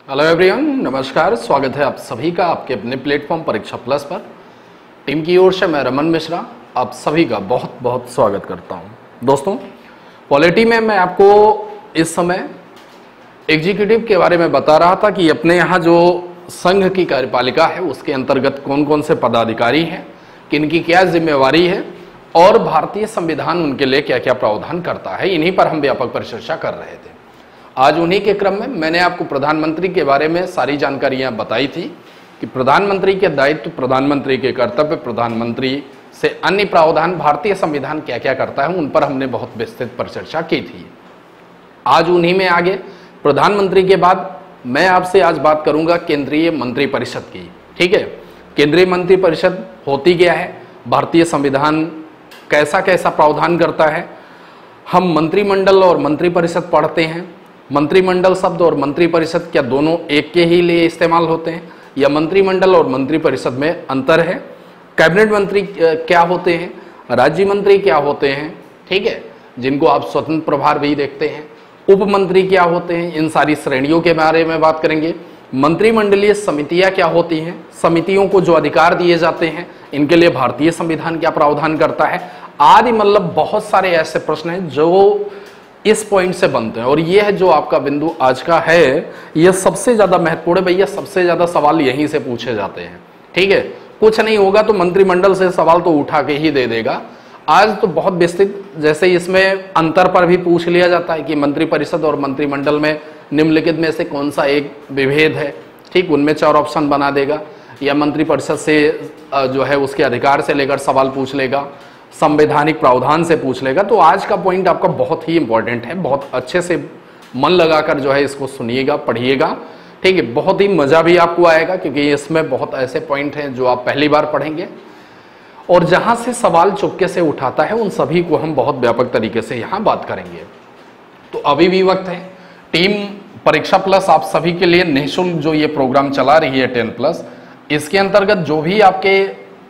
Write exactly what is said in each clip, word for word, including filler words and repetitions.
Hello everyone, नमस्कार। स्वागत है आप सभी का आपके अपने प्लेटफॉर्म परीक्षा प्लस पर। टीम की ओर से मैं रमन मिश्रा आप सभी का बहुत बहुत स्वागत करता हूं। दोस्तों, पॉलिटी में मैं आपको इस समय एग्जीक्यूटिव के बारे में बता रहा था कि अपने यहाँ जो संघ की कार्यपालिका है उसके अंतर्गत कौन कौन से पदाधिकारी हैं, किनकी क्या जिम्मेवारी है और भारतीय संविधान उनके लिए क्या क्या प्रावधान करता है। इन्हीं पर हम व्यापक परिचर्चा कर रहे थे। आज उन्हीं के क्रम में मैंने आपको प्रधानमंत्री के बारे में सारी जानकारियां बताई थी कि प्रधानमंत्री के दायित्व, प्रधानमंत्री के कर्तव्य, प्रधानमंत्री से अन्य प्रावधान भारतीय संविधान क्या क्या करता है, उन पर हमने बहुत विस्तृत परिचर्चा की थी। आज उन्हीं में आगे प्रधानमंत्री के बाद मैं आपसे आज बात करूंगा केंद्रीय मंत्रिपरिषद की। ठीक है, केंद्रीय मंत्रिपरिषद होती क्या है, भारतीय संविधान कैसा कैसा प्रावधान करता है। हम मंत्रिमंडल और मंत्रिपरिषद पढ़ते हैं। मंत्रिमंडल शब्द और मंत्रिपरिषद क्या दोनों एक के ही लिए इस्तेमाल होते हैं या मंत्रिमंडल और मंत्रिपरिषद में अंतर है। कैबिनेट मंत्री क्या होते हैं, राज्य मंत्री क्या होते हैं, ठीक है, जिनको आप स्वतंत्र प्रभार भी देखते हैं। उप मंत्री क्या होते हैं, इन सारी श्रेणियों के बारे में बात करेंगे। मंत्रिमंडलीय समितियां क्या होती हैं, समितियों को जो अधिकार दिए जाते हैं, इनके लिए भारतीय संविधान क्या प्रावधान करता है आदि। मतलब बहुत सारे ऐसे प्रश्न हैं जो इस पॉइंट से बनते हैं और ये है जो आपका बिंदु आज का है, यह सबसे ज्यादा महत्वपूर्ण है भैया। सबसे ज्यादा सवाल यहीं से पूछे जाते हैं। ठीक है, कुछ नहीं होगा तो मंत्रिमंडल से सवाल तो उठा के ही दे देगा। आज तो बहुत विस्तृत, जैसे इसमें अंतर पर भी पूछ लिया जाता है कि मंत्रिपरिषद और मंत्रिमंडल में निम्नलिखित में से कौन सा एक विभेद है। ठीक, उनमें चार ऑप्शन बना देगा या मंत्रिपरिषद से जो है उसके अधिकार से लेकर सवाल पूछ लेगा, संवैधानिक प्रावधान से पूछ लेगा। तो आज का पॉइंट आपका बहुत ही इंपॉर्टेंट है, बहुत अच्छे से मन लगाकर जो है इसको सुनिएगा, पढ़िएगा। ठीक है, बहुत ही मजा भी आपको आएगा क्योंकि इसमें बहुत ऐसे पॉइंट हैं जो आप पहली बार पढ़ेंगे और जहां से सवाल चुपके से उठाता है उन सभी को हम बहुत व्यापक तरीके से यहां बात करेंगे। तो अभी भी वक्त है। टीम परीक्षा प्लस आप सभी के लिए निःशुल्क जो ये प्रोग्राम चला रही है टेन प्लस, इसके अंतर्गत जो भी आपके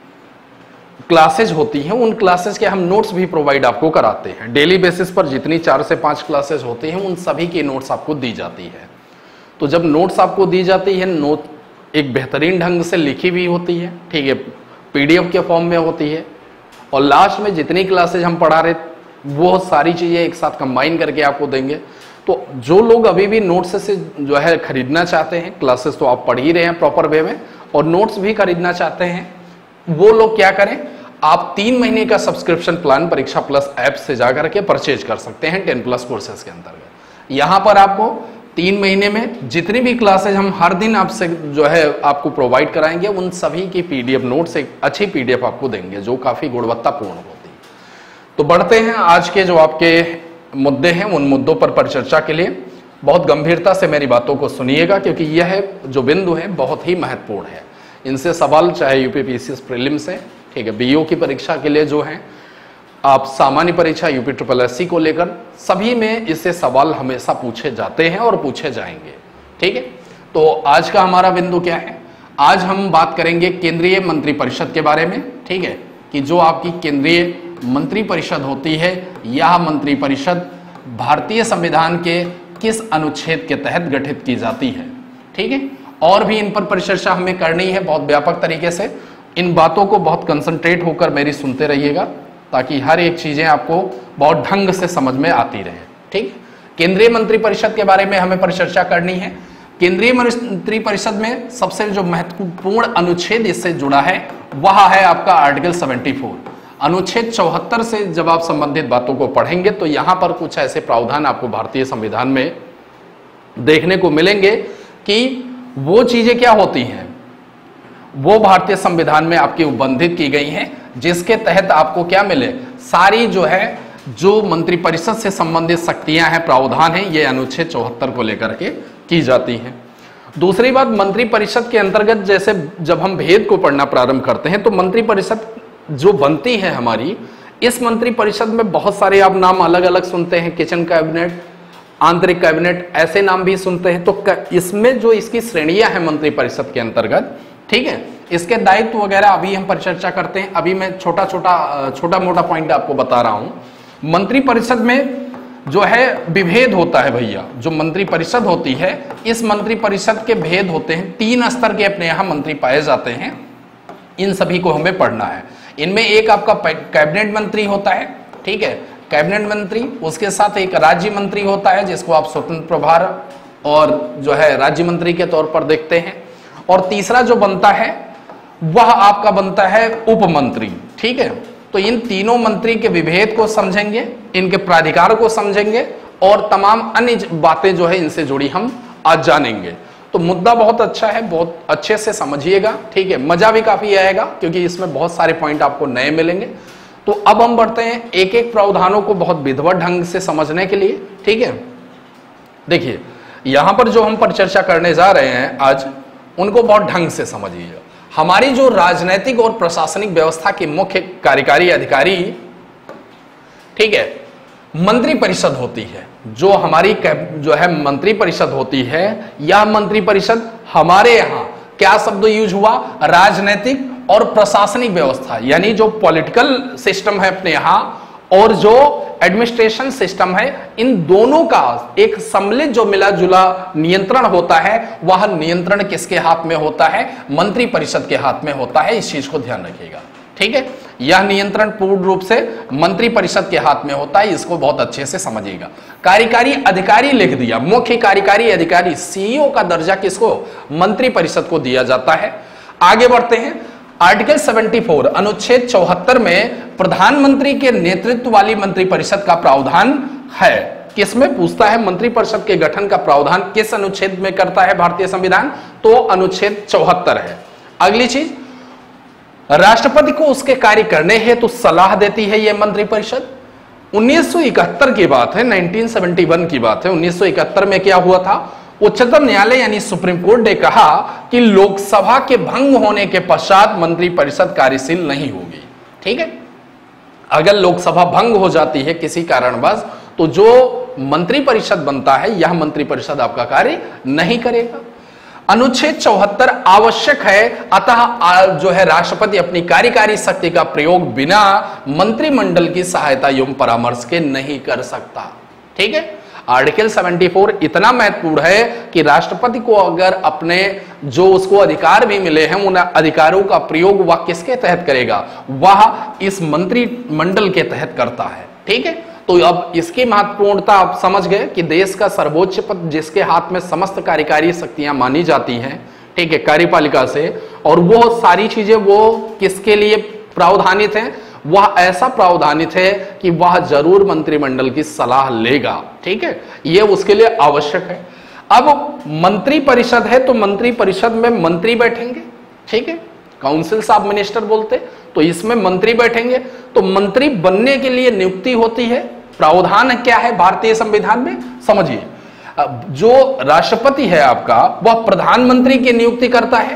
क्लासेज होती हैं उन क्लासेज के हम नोट्स भी प्रोवाइड आपको कराते हैं। डेली बेसिस पर जितनी चार से पांच क्लासेज होती हैं उन सभी की नोट्स आपको दी जाती है। तो जब नोट्स आपको दी जाती है, नोट एक बेहतरीन ढंग से लिखी हुई होती है, ठीक है, पीडीएफ के फॉर्म में होती है और लास्ट में जितनी क्लासेज हम पढ़ा रहे वो सारी चीजें एक साथ कंबाइन करके आपको देंगे। तो जो लोग अभी भी नोट्स से जो है खरीदना चाहते हैं, क्लासेस तो आप पढ़ ही रहे हैं प्रॉपर वे में, और नोट्स भी खरीदना चाहते हैं, वो लोग क्या करें, आप तीन महीने का subscription plan Pariksha plus app से जाकर के परचेज कर सकते हैं टेन प्लस कोर्सेज के अंतर्गत। यहां पर आपको तीन महीने में जितनी भी क्लासेज हम हर दिन आपसे जो है आपको प्रोवाइड कराएंगे उन सभी की पीडीएफ नोट्स एक अच्छी पीडीएफ आपको देंगे जो काफी गुणवत्तापूर्ण होती है। तो बढ़ते हैं आज के जो आपके मुद्दे हैं उन मुद्दों पर परिचर्चा के लिए। बहुत गंभीरता से मेरी बातों को सुनिएगा क्योंकि यह जो बिंदु है बहुत ही महत्वपूर्ण है। इनसे सवाल चाहे यूपीपीसीएस प्रीलिम से, ठीक है, बीओ की परीक्षा के लिए जो है, आप सामान्य परीक्षा यूपी ट्रिपल एससी को लेकर सभी में इससे सवाल हमेशा पूछे जाते हैं और पूछे जाएंगे। ठीक है, तो आज का हमारा बिंदु क्या है, आज हम बात करेंगे केंद्रीय मंत्रिपरिषद के बारे में। ठीक है, कि जो आपकी केंद्रीय मंत्रिपरिषद होती है, यह मंत्रिपरिषद भारतीय संविधान के किस अनुच्छेद के तहत गठित की जाती है। ठीक है, और भी इन पर परिचर्चा हमें करनी है बहुत व्यापक तरीके से। इन बातों को बहुत कंसंट्रेट होकर मेरी सुनते रहिएगा ताकि हर एक चीजें आपको बहुत ढंग से समझ में आती रहे। ठीक, केंद्रीय मंत्रिपरिषद के बारे में हमें परिचर्चा करनी है। केंद्रीय मंत्रिपरिषद में सबसे जो महत्वपूर्ण अनुच्छेद इससे जुड़ा है वह है आपका आर्टिकल चौहत्तर। अनुच्छेद चौहत्तर से जब आप संबंधित बातों को पढ़ेंगे तो यहां पर कुछ ऐसे प्रावधान आपको भारतीय संविधान में देखने को मिलेंगे कि वो चीजें क्या होती हैं, वो भारतीय संविधान में आपकी उपबंधित की गई हैं जिसके तहत आपको क्या मिले, सारी जो है जो मंत्रिपरिषद से संबंधित शक्तियां हैं, प्रावधान हैं, ये अनुच्छेद चौहत्तर को लेकर के की जाती हैं। दूसरी बात, मंत्रिपरिषद के अंतर्गत जैसे जब हम भेद को पढ़ना प्रारंभ करते हैं तो मंत्रिपरिषद जो बनती है हमारी, इस मंत्रिपरिषद में बहुत सारे आप नाम अलग अलग सुनते हैं, किचन कैबिनेट, आंतरिक कैबिनेट, ऐसे नाम भी सुनते हैं। तो इसमें जो इसकी श्रेणियां हैं मंत्रिपरिषद के अंतर्गत, ठीक है, इसके दायित्व वगैरह अभी हम परिचर्चा करते हैं। अभी मैं छोटा छोटा छोटा मोटा पॉइंट आपको बता रहा हूं। मंत्रिपरिषद में जो है विभेद होता है भैया, जो मंत्रिपरिषद होती है इस मंत्री परिषद के भेद होते हैं, तीन स्तर के अपने यहां मंत्री पाए जाते हैं, इन सभी को हमें पढ़ना है। इनमें एक आपका कैबिनेट मंत्री होता है, ठीक है, कैबिनेट मंत्री, उसके साथ एक राज्य मंत्री होता है जिसको आप स्वतंत्र प्रभार और जो है राज्य मंत्री के तौर पर देखते हैं, और तीसरा जो बनता है वह आपका बनता है उप मंत्री, ठीक है। तो इन तीनों मंत्री के विभेद को समझेंगे, इनके प्राधिकार को समझेंगे और तमाम अन्य बातें जो है इनसे जुड़ी हम आज जानेंगे। तो मुद्दा बहुत अच्छा है, बहुत अच्छे से समझिएगा, ठीक है, मजा भी काफी आएगा क्योंकि इसमें बहुत सारे पॉइंट आपको नए मिलेंगे। तो अब हम बढ़ते हैं एक एक प्रावधानों को बहुत विधिवत ढंग से समझने के लिए, ठीक है। देखिए यहां पर जो हम पर चर्चा करने जा रहे हैं आज, उनको बहुत ढंग से समझिएगा। हमारी जो राजनीतिक और प्रशासनिक व्यवस्था के मुख्य कार्यकारी अधिकारी, ठीक है, मंत्री परिषद होती है। जो हमारी जो है मंत्री परिषद होती है, यह मंत्री परिषद हमारे यहां क्या शब्द यूज हुआ, राजनीतिक और प्रशासनिक व्यवस्था, यानी जो पॉलिटिकल सिस्टम है अपने यहां और जो एडमिनिस्ट्रेशन सिस्टम है, इन दोनों का एक सम्मिलित जो मिला जुला नियंत्रण होता है, वह नियंत्रण किसके हाथ में होता है, मंत्री परिषद के हाथ में होता है। इस चीज को ध्यान रखिएगा, ठीक है। यह नियंत्रण पूर्ण रूप से मंत्री परिषद के हाथ में होता है, इसको बहुत अच्छे से समझिएगा। कार्यकारी अधिकारी लिख दिया, मुख्य कार्यकारी अधिकारी सीईओ का दर्जा किसको, मंत्री परिषद को दिया जाता है। आगे बढ़ते हैं, आर्टिकल चौहत्तर अनुच्छेद चौहत्तर में प्रधानमंत्री के नेतृत्व वाली मंत्री परिषद का प्रावधान है। किसमें पूछता है, मंत्री परिषद के गठन का प्रावधान किस अनुच्छेद में करता है भारतीय संविधान, तो अनुच्छेद चौहत्तर है। अगली चीज, राष्ट्रपति को उसके कार्य करने हेतु तो सलाह देती है यह मंत्री परिषद। उन्नीस सौ इकहत्तर की बात है, उन्नीस सौ इकहत्तर की बात है। उन्नीस सौ इकहत्तर में क्या हुआ था, उच्चतम न्यायालय यानी सुप्रीम कोर्ट ने कहा कि लोकसभा के भंग होने के पश्चात मंत्री परिषद कार्यशील नहीं होगी, ठीक है। अगर लोकसभा भंग हो जाती है किसी कारणवश, तो जो मंत्री परिषद बनता है, यह मंत्री परिषद आपका कार्य नहीं करेगा। अनुच्छेद चौहत्तर आवश्यक है, अतः जो है राष्ट्रपति अपनी कार्यकारी शक्ति का प्रयोग बिना मंत्रिमंडल की सहायता एवं परामर्श के नहीं कर सकता, ठीक है। आर्टिकल चौहत्तर इतना महत्वपूर्ण है कि राष्ट्रपति को अगर अपने जो उसको अधिकार भी मिले हैं, उन अधिकारों का प्रयोग वह किसके तहत करेगा, वह इस मंत्रिमंडल के तहत करता है, ठीक है। तो अब इसकी महत्वपूर्णता आप समझ गए कि देश का सर्वोच्च पद जिसके हाथ में समस्त कार्यकारी शक्तियां मानी जाती हैं, ठीक है, कार्यपालिका से, और वो सारी चीजें वो किसके लिए प्रावधानित हैं, वह ऐसा प्रावधानित है कि वह जरूर मंत्रिमंडल की सलाह लेगा, ठीक है, यह उसके लिए आवश्यक है। अब मंत्री परिषद है तो मंत्री परिषद में मंत्री बैठेंगे, ठीक है, काउंसिल्स ऑफ मिनिस्टर बोलते, तो इसमें मंत्री बैठेंगे। तो मंत्री बनने के लिए नियुक्ति होती है, प्रावधान क्या है भारतीय संविधान में, समझिए। जो राष्ट्रपति है आपका, वह प्रधानमंत्री की नियुक्ति करता है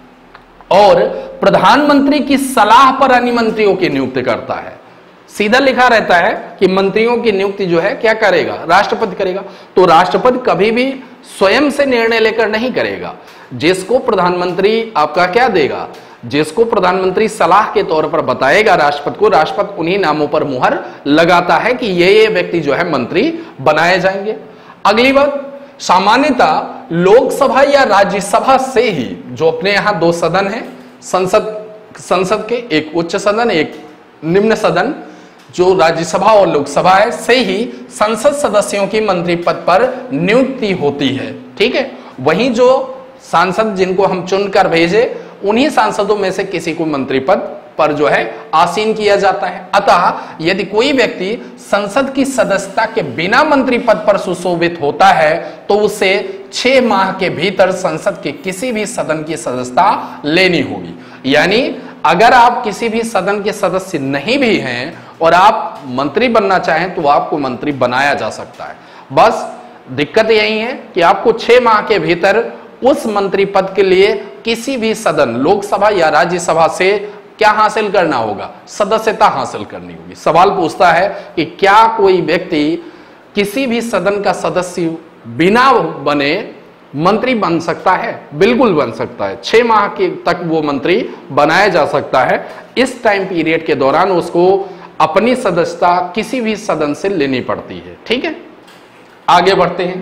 और प्रधानमंत्री की सलाह पर अन्य मंत्रियों की नियुक्ति करता है। सीधा लिखा रहता है कि मंत्रियों की नियुक्ति जो है क्या करेगा, राष्ट्रपति करेगा। तो राष्ट्रपति कभी भी स्वयं से निर्णय लेकर नहीं करेगा, जिसको प्रधानमंत्री आपका क्या देगा, जिसको प्रधानमंत्री सलाह के तौर पर बताएगा राष्ट्रपति को, राष्ट्रपति उन्हीं नामों पर मुहर लगाता है कि ये ये व्यक्ति जो है मंत्री बनाए जाएंगे। अगली बात, सामान्यतः लोकसभा या राज्यसभा से ही, जो अपने यहां दो सदन है, संसद संसद के एक उच्च सदन एक निम्न सदन, जो राज्यसभा और लोकसभा है, से ही संसद सदस्यों की मंत्री पद पर नियुक्ति होती है, ठीक है। वहीं जो सांसद जिनको हम चुनकर भेजे, उन्हीं सांसदों में से किसी को मंत्री पद पर जो है आसीन किया जाता है। अतः यदि कोई व्यक्ति संसद की सदस्यता के बिना मंत्री पद पर सुशोभित होता है, तो उसे छह माह के भीतर संसद के किसी भी सदन की सदस्यता लेनी होगी। यानी अगर आप किसी भी सदन के सदस्य नहीं भी हैं और आप मंत्री बनना चाहें, तो आपको मंत्री बनाया जा सकता है। बस दिक्कत यही है कि आपको छह माह के भीतर उस मंत्री पद के लिए किसी भी सदन, लोकसभा या राज्यसभा से क्या हासिल करना होगा, सदस्यता हासिल करनी होगी। सवाल पूछता है कि क्या कोई व्यक्ति किसी भी सदन का सदस्य बिना बने मंत्री बन सकता है? बिल्कुल बन सकता है। छह माह के तक वो मंत्री बनाया जा सकता है। इस टाइम पीरियड के दौरान उसको अपनी सदस्यता किसी भी सदन से लेनी पड़ती है, ठीक है। आगे बढ़ते हैं।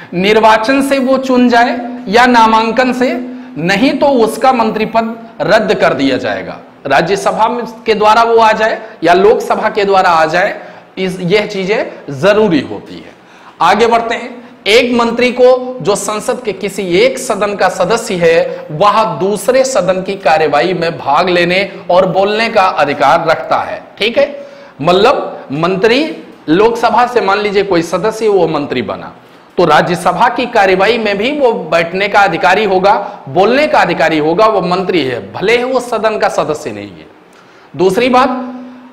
निर्वाचन से वो चुन जाए या नामांकन से, नहीं तो उसका मंत्री पद रद्द कर दिया जाएगा। राज्यसभा के द्वारा वो आ जाए या लोकसभा के द्वारा आ जाए, इस यह चीजें जरूरी होती है। आगे बढ़ते हैं। एक मंत्री को जो संसद के किसी एक सदन का सदस्य है, वह दूसरे सदन की कार्यवाही में भाग लेने और बोलने का अधिकार रखता है। ठीक है, मतलब मंत्री लोकसभा से मान लीजिए कोई सदस्य वो मंत्री बना, तो राज्यसभा की कार्यवाही में भी वो बैठने का अधिकारी होगा, बोलने का अधिकारी होगा, वो मंत्री है, भले ही वो सदन का सदस्य नहीं है। दूसरी बात,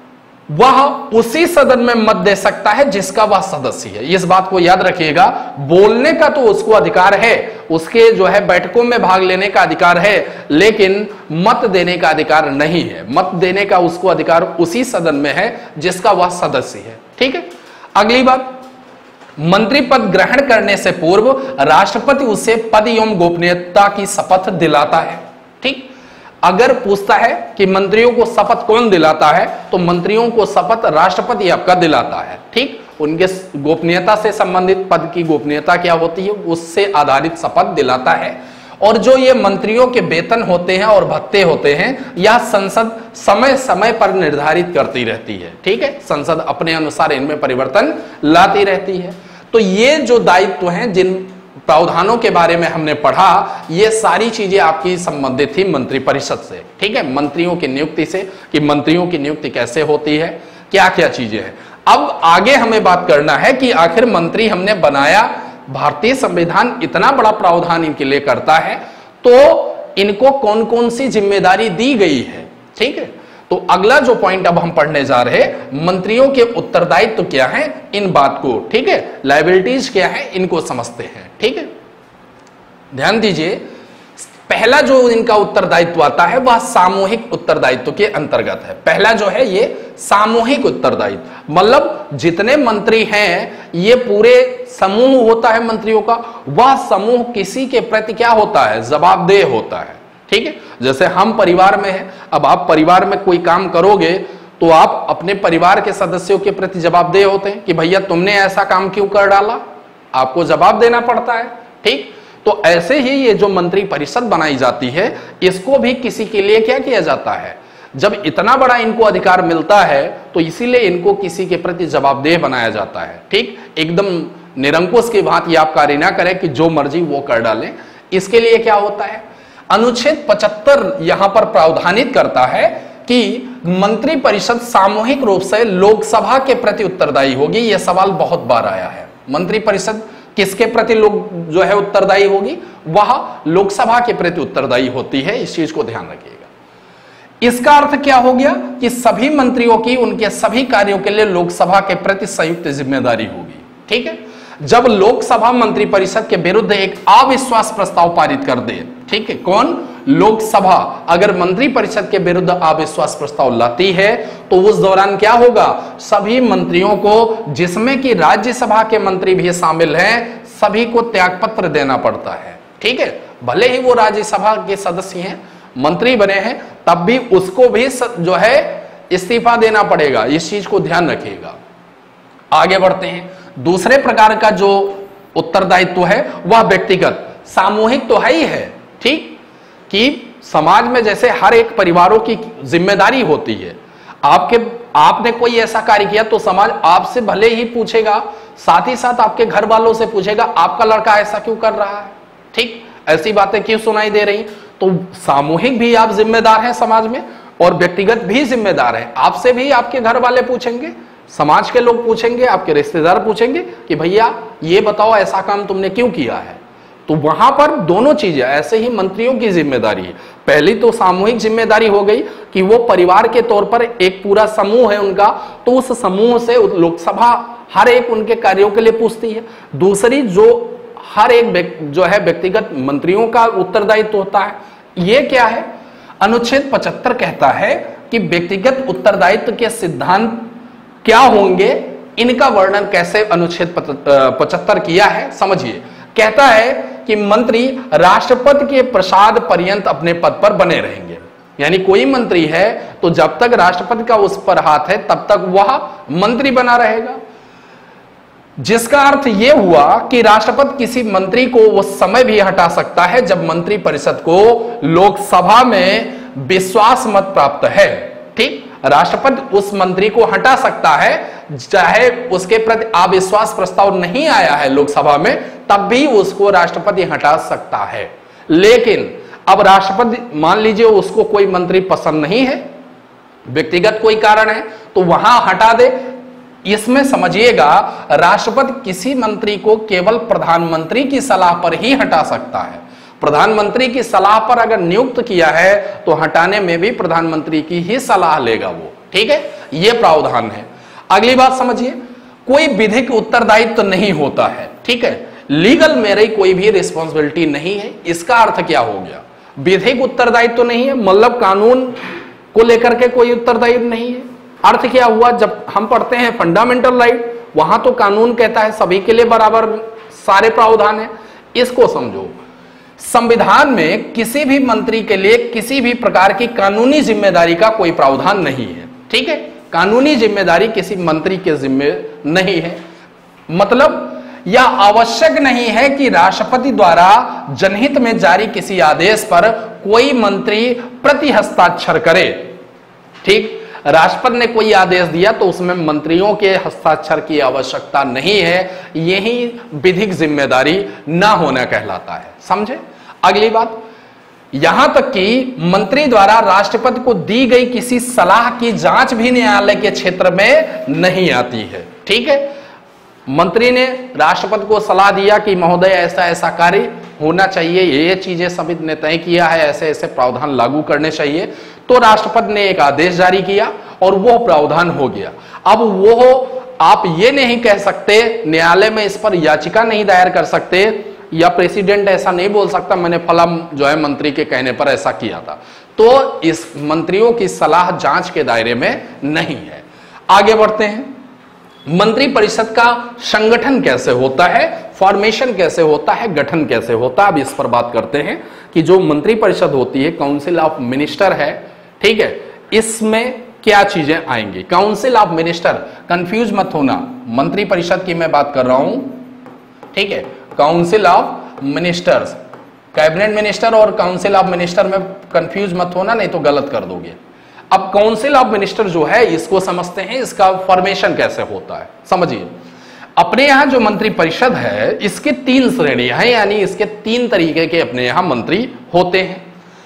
वह उसी सदन में मत दे सकता है जिसका वह सदस्य है। इस बात को याद रखिएगा। बोलने का तो उसको अधिकार है, उसके जो है बैठकों में भाग लेने का अधिकार है, लेकिन मत देने का अधिकार नहीं है। मत देने का उसको अधिकार उसी सदन में है जिसका वह सदस्य है। ठीक है। अगली बात, मंत्री पद ग्रहण करने से पूर्व राष्ट्रपति उसे पद एवं गोपनीयता की शपथ दिलाता है। ठीक, अगर पूछता है कि मंत्रियों को शपथ कौन दिलाता है, तो मंत्रियों को शपथ राष्ट्रपति आपका दिलाता है। ठीक, उनके गोपनीयता से संबंधित, पद की गोपनीयता क्या होती है उससे आधारित शपथ दिलाता है। और जो ये मंत्रियों के वेतन होते हैं और भत्ते होते हैं, यह संसद समय समय पर निर्धारित करती रहती है। ठीक है, संसद अपने अनुसार इनमें परिवर्तन लाती रहती है। तो ये जो दायित्व हैं, जिन प्रावधानों के बारे में हमने पढ़ा, ये सारी चीजें आपकी संबंधित थी मंत्री परिषद से। ठीक है, मंत्रियों की नियुक्ति से, कि मंत्रियों की नियुक्ति कैसे होती है, क्या क्या चीजें हैं। अब आगे हमें बात करना है कि आखिर मंत्री हमने बनाया, भारतीय संविधान इतना बड़ा प्रावधान इनके लिए करता है, तो इनको कौन कौन सी जिम्मेदारी दी गई है। ठीक है, तो अगला जो पॉइंट अब हम पढ़ने जा रहे हैं, मंत्रियों के उत्तरदायित्व तो क्या है, इन बात को, ठीक है, लायबिलिटीज क्या है, इनको समझते हैं। ठीक है, ध्यान दीजिए। पहला जो इनका उत्तरदायित्व आता है वह सामूहिक उत्तरदायित्व के अंतर्गत है। पहला जो है ये सामूहिक उत्तरदायित्व, मतलब जितने मंत्री हैं, ये पूरे समूह होता है मंत्रियों का, वह समूह किसी के प्रति क्या होता है, जवाबदेह होता है। ठीक है, जैसे हम परिवार में हैं, अब आप परिवार में कोई काम करोगे तो आप अपने परिवार के सदस्यों के प्रति जवाबदेह होते हैं कि भैया तुमने ऐसा काम क्यों कर डाला, आपको जवाब देना पड़ता है। ठीक, तो ऐसे ही ये जो मंत्री परिषद बनाई जाती है, इसको भी किसी के लिए क्या किया जाता है, जब इतना बड़ा इनको अधिकार मिलता है तो इसीलिए इनको किसी के प्रति जवाबदेह बनाया जाता है। ठीक, एकदम निरंकुश की भांति आप कार्य ना करें कि जो मर्जी वो कर डालें। इसके लिए क्या होता है, अनुच्छेद पचहत्तर यहां पर प्रावधानित करता है कि मंत्री परिषद सामूहिक रूप से लोकसभा के प्रति उत्तरदायी होगी। यह सवाल बहुत बार आया है, मंत्री परिषद किसके प्रति लोग जो है उत्तरदायी होगी, वह लोकसभा के प्रति उत्तरदायी होती है। इस चीज को ध्यान रखिएगा। इसका अर्थ क्या हो गया कि सभी मंत्रियों की उनके सभी कार्यों के लिए लोकसभा के प्रति संयुक्त जिम्मेदारी होगी। ठीक है, जब लोकसभा मंत्री परिषद के विरुद्ध एक अविश्वास प्रस्ताव पारित कर दे, ठीक है, कौन, लोकसभा अगर मंत्री परिषद के विरुद्ध अविश्वास प्रस्ताव लाती है, तो उस दौरान क्या होगा, सभी मंत्रियों को, जिसमें कि राज्यसभा के मंत्री भी शामिल हैं, सभी को त्यागपत्र देना पड़ता है। ठीक है, भले ही वो राज्यसभा के सदस्य हैं, मंत्री बने हैं, तब भी उसको भी जो है इस्तीफा देना पड़ेगा। इस चीज को ध्यान रखिएगा। आगे बढ़ते हैं। दूसरे प्रकार का जो उत्तरदायित्व है वह व्यक्तिगत, सामूहिक तो है ही है। ठीक, कि समाज में जैसे हर एक परिवारों की जिम्मेदारी होती है, आपके आपने कोई ऐसा कार्य किया तो समाज आपसे भले ही पूछेगा, साथ ही साथ आपके घर वालों से पूछेगा आपका लड़का ऐसा क्यों कर रहा है। ठीक, ऐसी बातें क्यों सुनाई दे रही। तो सामूहिक भी आप जिम्मेदार हैं समाज में, और व्यक्तिगत भी जिम्मेदार है। आपसे भी आपके घर वाले पूछेंगे, समाज के लोग पूछेंगे, आपके रिश्तेदार पूछेंगे कि भैया ये बताओ ऐसा काम तुमने क्यों किया है। तो वहां पर दोनों चीजें, ऐसे ही मंत्रियों की जिम्मेदारी है। पहली तो सामूहिक जिम्मेदारी हो गई कि वो परिवार के तौर पर एक पूरा समूह है उनका, तो उस समूह से लोकसभा हर एक उनके कार्यों के लिए पूछती है। दूसरी जो हर एक जो है व्यक्तिगत मंत्रियों का उत्तरदायित्व होता है। ये क्या है, अनुच्छेद पचहत्तर कहता है कि व्यक्तिगत उत्तरदायित्व के सिद्धांत क्या होंगे, इनका वर्णन कैसे अनुच्छेद पचहत्तर किया है, समझिए। कहता है कि मंत्री राष्ट्रपति के प्रसाद पर्यंत अपने पद पर बने रहेंगे। यानी कोई मंत्री है तो जब तक राष्ट्रपति का उस पर हाथ है तब तक वह मंत्री बना रहेगा। जिसका अर्थ यह हुआ कि राष्ट्रपति किसी मंत्री को उस समय भी हटा सकता है जब मंत्री परिषद को लोकसभा में विश्वास मत प्राप्त है। ठीक, राष्ट्रपति उस मंत्री को हटा सकता है चाहे उसके प्रति अविश्वास प्रस्ताव नहीं आया है लोकसभा में, तब भी उसको राष्ट्रपति हटा सकता है। लेकिन अब राष्ट्रपति मान लीजिए उसको कोई मंत्री पसंद नहीं है, व्यक्तिगत कोई कारण है, तो वहां हटा दे। इसमें समझिएगा राष्ट्रपति किसी मंत्री को केवल प्रधानमंत्री की सलाह पर ही हटा सकता है। प्रधानमंत्री की सलाह पर अगर नियुक्त किया है तो हटाने में भी प्रधानमंत्री की ही सलाह लेगा वो। ठीक है, यह प्रावधान है। अगली बात समझिए, कोई विधिक उत्तरदायित्व तो नहीं होता है। ठीक है, लीगल मेरी कोई भी रिस्पॉन्सिबिलिटी नहीं है। इसका अर्थ क्या हो गया? विधिक उत्तरदायित्व तो नहीं है, मतलब कानून को लेकर के कोई उत्तरदायित्व नहीं है। अर्थ क्या हुआ? जब हम पढ़ते हैं फंडामेंटल राइट, वहां तो कानून कहता है सभी के लिए बराबर सारे प्रावधान है। इसको समझो, संविधान में किसी भी मंत्री के लिए किसी भी प्रकार की कानूनी जिम्मेदारी का कोई प्रावधान नहीं है। ठीक है, कानूनी जिम्मेदारी किसी मंत्री के जिम्मे नहीं है। मतलब यह आवश्यक नहीं है कि राष्ट्रपति द्वारा जनहित में जारी किसी आदेश पर कोई मंत्री प्रति हस्ताक्षर करे। ठीक, राष्ट्रपति ने कोई आदेश दिया तो उसमें मंत्रियों के हस्ताक्षर की आवश्यकता नहीं है। यही विधिक जिम्मेदारी ना होना कहलाता है। समझे? अगली बात, यहां तक कि मंत्री द्वारा राष्ट्रपति को दी गई किसी सलाह की जांच भी न्यायालय के क्षेत्र में नहीं आती है। ठीक है, मंत्री ने राष्ट्रपति को सलाह दिया कि महोदय ऐसा ऐसा कार्य होना चाहिए, ये ये चीजें समिति ने तय किया है, ऐसे ऐसे प्रावधान लागू करने चाहिए, तो राष्ट्रपति ने एक आदेश जारी किया और वो प्रावधान हो गया। अब वो आप ये नहीं कह सकते, न्यायालय में इस पर याचिका नहीं दायर कर सकते, या प्रेसिडेंट ऐसा नहीं बोल सकता मैंने फला जो है मंत्री के कहने पर ऐसा किया था। तो इस मंत्रियों की सलाह जांच के दायरे में नहीं है। आगे बढ़ते हैं, मंत्री परिषद का संगठन कैसे होता है, फॉर्मेशन कैसे होता है, गठन कैसे होता है। अब इस पर बात करते हैं कि जो मंत्री परिषद होती है, काउंसिल ऑफ मिनिस्टर है। ठीक है, इसमें क्या चीजें आएंगी? काउंसिल ऑफ मिनिस्टर, कंफ्यूज मत होना, मंत्री परिषद की मैं बात कर रहा हूं। ठीक है, council of ministers, cabinet minister और काउंसिल ऑफ मिनिस्टर में कंफ्यूज मत होना, नहीं तो गलत कर दोगे। अब काउंसिल ऑफ मिनिस्टर जो है इसको समझते हैं, इसका फॉर्मेशन कैसे होता है समझिए। अपने यहां जो मंत्री परिषद है इसके तीन श्रेणियां हैं, यानी इसके तीन तरीके के अपने यहां मंत्री होते हैं।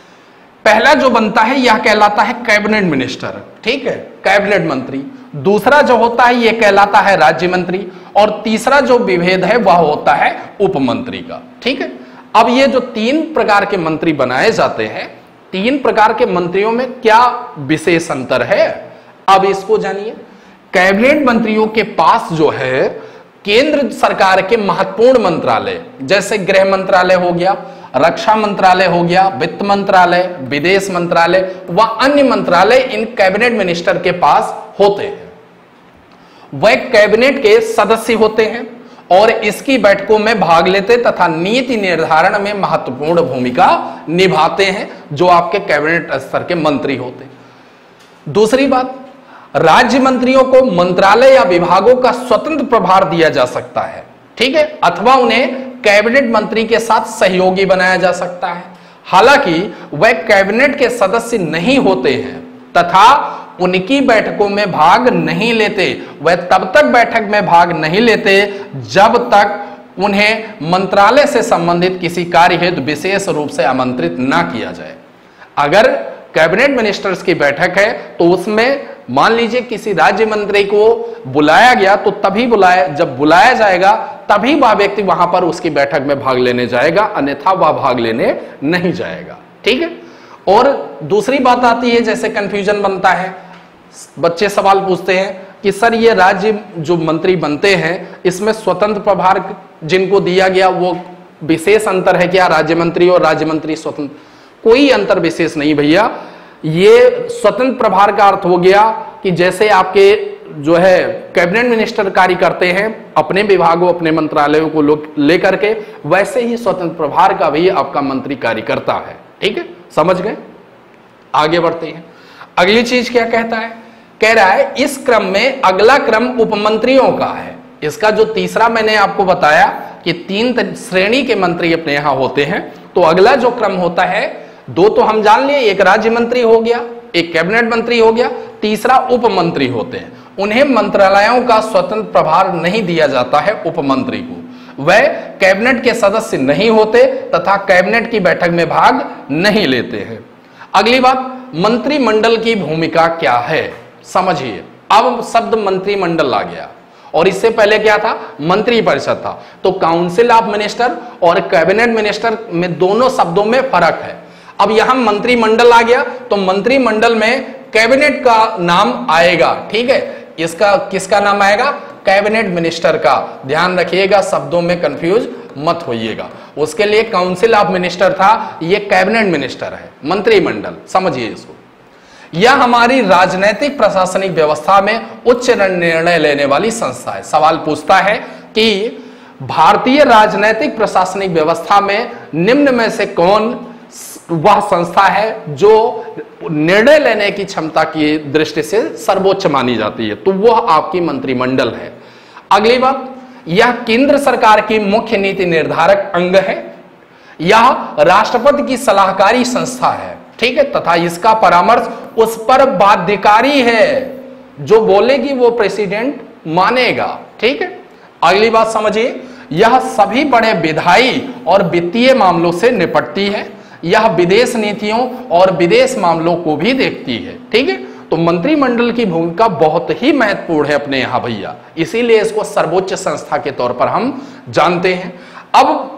पहला जो बनता है यह कहलाता है कैबिनेट मिनिस्टर। ठीक है, कैबिनेट मंत्री। दूसरा जो होता है यह कहलाता है राज्य मंत्री, और तीसरा जो विभेद है वह होता है उप मंत्री का। ठीक है, अब ये जो तीन प्रकार के मंत्री बनाए जाते हैं, तीन प्रकार के मंत्रियों में क्या विशेष अंतर है, अब इसको जानिए। कैबिनेट मंत्रियों के पास जो है केंद्र सरकार के महत्वपूर्ण मंत्रालय, जैसे गृह मंत्रालय हो गया, रक्षा मंत्रालय हो गया, वित्त मंत्रालय, विदेश मंत्रालय व अन्य मंत्रालय इन कैबिनेट मिनिस्टर के पास होते हैं। वह कैबिनेट के सदस्य होते हैं और इसकी बैठकों में भाग लेते तथा नीति निर्धारण में महत्वपूर्ण भूमिका निभाते हैं, जो आपके कैबिनेट स्तर के मंत्री होते हैं। दूसरी बात, राज्य मंत्रियों को मंत्रालय या विभागों का स्वतंत्र प्रभार दिया जा सकता है। ठीक है, अथवा उन्हें कैबिनेट मंत्री के साथ सहयोगी बनाया जा सकता है। हालांकि वह कैबिनेट के सदस्य नहीं होते हैं तथा उनकी बैठकों में भाग नहीं लेते। वह तब तक बैठक में भाग नहीं लेते जब तक उन्हें मंत्रालय से संबंधित किसी कार्य हेतु विशेष रूप से आमंत्रित ना किया जाए। अगर कैबिनेट मिनिस्टर्स की बैठक है तो उसमें मान लीजिए किसी राज्य मंत्री को बुलाया गया, तो तभी बुलाया, जब बुलाया जाएगा तभी वह व्यक्ति वहां पर उसकी बैठक में भाग लेने जाएगा, अन्यथा वह भाग लेने नहीं जाएगा। ठीक है, और दूसरी बात आती है, जैसे कंफ्यूजन बनता है, बच्चे सवाल पूछते हैं कि सर ये राज्य जो मंत्री बनते हैं इसमें स्वतंत्र प्रभार जिनको दिया गया वो विशेष अंतर है क्या, राज्य मंत्री और राज्य मंत्री स्वतंत्र? कोई अंतर विशेष नहीं भैया। ये स्वतंत्र प्रभार का अर्थ हो गया कि जैसे आपके जो है कैबिनेट मिनिस्टर कार्य करते हैं अपने विभागों अपने मंत्रालयों को लेकर के, वैसे ही स्वतंत्र प्रभार का भी आपका मंत्री कार्य करता है। ठीक है, समझ गए? आगे बढ़ते हैं। अगली चीज क्या कहता है? कह रहा है इस क्रम में अगला क्रम उपमंत्रियों का है। इसका जो तीसरा मैंने आपको बताया कि तीन श्रेणी के मंत्री अपने यहां होते हैं, तो अगला जो क्रम होता है, दो तो हम जान लिए, एक राज्य मंत्री हो गया, एक कैबिनेट मंत्री हो गया, तीसरा उप मंत्री होते हैं। उन्हें मंत्रालयों का स्वतंत्र प्रभार नहीं दिया जाता है। उप मंत्री को वह कैबिनेट के सदस्य नहीं होते तथा कैबिनेट की बैठक में भाग नहीं लेते हैं। अगली बात, मंत्रिमंडल की भूमिका क्या है, समझिए। अब शब्द मंत्रिमंडल आ गया और इससे पहले क्या था, मंत्री परिषद था। तो काउंसिल ऑफ मिनिस्टर और कैबिनेट मिनिस्टर में दोनों शब्दों में फर्क है। अब यहां मंत्रिमंडल आ गया तो मंत्रिमंडल में कैबिनेट का नाम आएगा, ठीक है। इसका किसका नाम आएगा, कैबिनेट मिनिस्टर का। ध्यान रखिएगा, शब्दों में कंफ्यूज मत होइएगा। उसके लिए काउंसिल ऑफ मिनिस्टर था, ये कैबिनेट मिनिस्टर है, मंत्रिमंडल, समझिए इसको। यह हमारी राजनीतिक प्रशासनिक व्यवस्था में उच्च निर्णय लेने वाली संस्था है। सवाल पूछता है कि भारतीय राजनीतिक प्रशासनिक व्यवस्था में निम्न में से कौन वह संस्था है जो निर्णय लेने की क्षमता की दृष्टि से सर्वोच्च मानी जाती है, तो वह आपकी मंत्रिमंडल है। अगली बात, यह केंद्र सरकार की मुख्य नीति निर्धारक अंग है। यह राष्ट्रपति की सलाहकारी संस्था है, ठीक है, तथा इसका परामर्श उस पर बाध्यकारी है, जो बोलेगी वो प्रेसिडेंट मानेगा, ठीक है। अगली बात समझिए, यह सभी बड़े विधायी और वित्तीय मामलों से निपटती है। यह विदेश नीतियों और विदेश मामलों को भी देखती है, ठीक है। तो मंत्रिमंडल की भूमिका बहुत ही महत्वपूर्ण है अपने यहां भैया, इसीलिए इसको सर्वोच्च संस्था के तौर पर हम जानते हैं। अब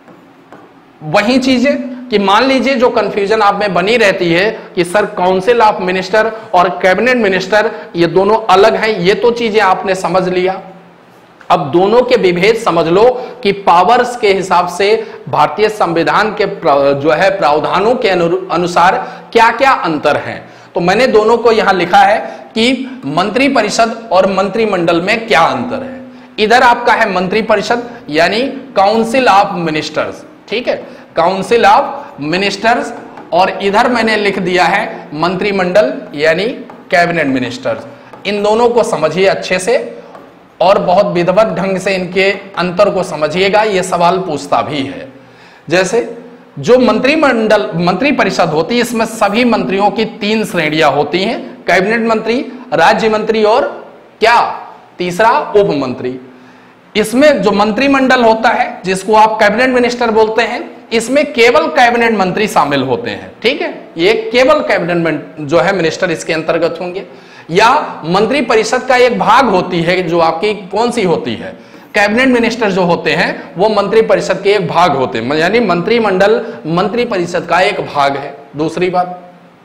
वही चीजें कि मान लीजिए जो कंफ्यूजन आप में बनी रहती है कि सर काउंसिल ऑफ मिनिस्टर और कैबिनेट मिनिस्टर ये दोनों अलग हैं, ये तो चीजें आपने समझ लिया। अब दोनों के विभेद समझ लो कि पावर्स के हिसाब से भारतीय संविधान के जो है प्रावधानों के अनुसार क्या क्या अंतर हैं। तो मैंने दोनों को यहां लिखा है कि मंत्री परिषद और मंत्रिमंडल में क्या अंतर है। इधर आपका है मंत्री परिषद यानी काउंसिल ऑफ मिनिस्टर्स, ठीक है, काउंसिल ऑफ मिनिस्टर्स, और इधर मैंने लिख दिया है मंत्रिमंडल यानी कैबिनेट मिनिस्टर्स। इन दोनों को समझिए अच्छे से और बहुत विधिवत ढंग से इनके अंतर को समझिएगा, यह सवाल पूछता भी है। जैसे जो मंत्रिमंडल मंत्री परिषद होती है, इसमें सभी मंत्रियों की तीन श्रेणियां होती हैं, कैबिनेट मंत्री, राज्य मंत्री और क्या, तीसरा उप मंत्री। इसमें जो मंत्रिमंडल होता है जिसको आप कैबिनेट मिनिस्टर बोलते हैं, इसमें केवल कैबिनेट मंत्री शामिल होते हैं, ठीक है। ये केवल कैबिनेट जो है मिनिस्टर इसके अंतर्गत होंगे। या मंत्री परिषद का एक भाग होती है जो आपकी कौन सी होती है, कैबिनेट मिनिस्टर जो होते हैं वो मंत्री परिषद के एक भाग होते हैं, यानी मंत्रिमंडल मंत्री परिषद का एक भाग है। दूसरी बात,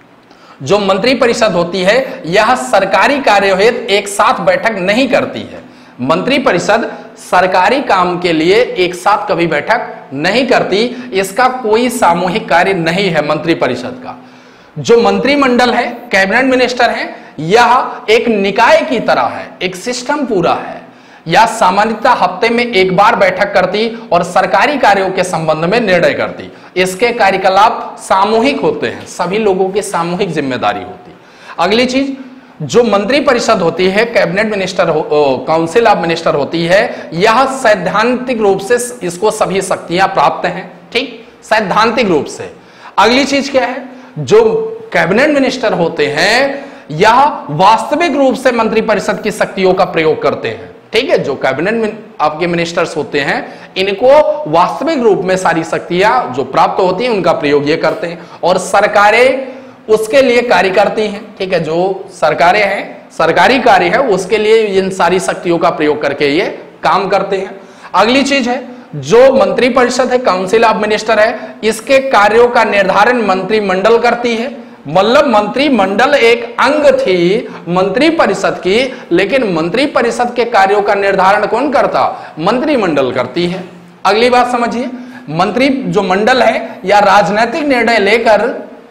जो मंत्री परिषद होती है यह सरकारी कार्यों हेतु एक साथ बैठक नहीं करती है। मंत्री परिषद सरकारी काम के लिए एक साथ कभी बैठक नहीं करती, इसका कोई सामूहिक कार्य नहीं है मंत्री परिषद का। जो मंत्रिमंडल है, कैबिनेट मिनिस्टर है, यह एक निकाय की तरह है, एक सिस्टम पूरा है। यह सामान्यतः हफ्ते में एक बार बैठक करती और सरकारी कार्यों के संबंध में निर्णय करती। इसके कार्यकलाप सामूहिक होते हैं, सभी लोगों की सामूहिक जिम्मेदारी होती। अगली चीज, जो मंत्री परिषद होती है, cabinet minister, council of minister होती है, यह सैद्धांतिक रूप से इसको सभी शक्तियां प्राप्त हैं, ठीक, सैद्धांतिक रूप से। अगली चीज क्या है, जो कैबिनेट मिनिस्टर होते हैं यह वास्तविक रूप से मंत्री परिषद की शक्तियों का प्रयोग करते हैं, ठीक है। जो कैबिनेट आपके मिनिस्टर्स होते हैं इनको वास्तविक रूप में सारी शक्तियां जो प्राप्त होती हैं उनका प्रयोग ये करते हैं, और सरकारें उसके लिए कार्य करती हैं, ठीक है। जो सरकारें हैं, सरकारी कार्य है, उसके लिए इन सारी शक्तियों का प्रयोग करके ये काम करते हैं। अगली चीज है, जो मंत्री परिषद है, काउंसिल ऑफ मिनिस्टर है, इसके कार्यों का निर्धारण मंत्रिमंडल करती है। मतलब मंत्रिमंडल एक अंग थी मंत्री परिषद की, लेकिन मंत्री परिषद के कार्यों का निर्धारण कौन करता, मंत्रिमंडल करती है। अगली बात समझिए, मंत्री जो मंडल है या राजनीतिक निर्णय लेकर